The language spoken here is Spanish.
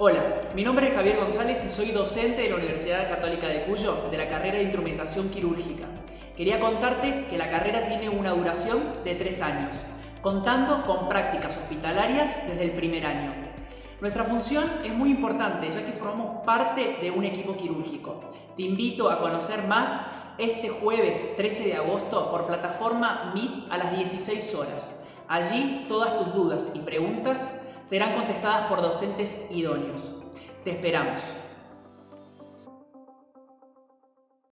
Hola, mi nombre es Javier González y soy docente de la Universidad Católica de Cuyo, de la carrera de Instrumentación Quirúrgica. Quería contarte que la carrera tiene una duración de 3 años, contando con prácticas hospitalarias desde el primer año. Nuestra función es muy importante, ya que formamos parte de un equipo quirúrgico. Te invito a conocer más este jueves 13 de agosto por plataforma Meet a las 16 horas. Allí todas tus dudas y preguntas serán contestadas por docentes idóneos. Te esperamos.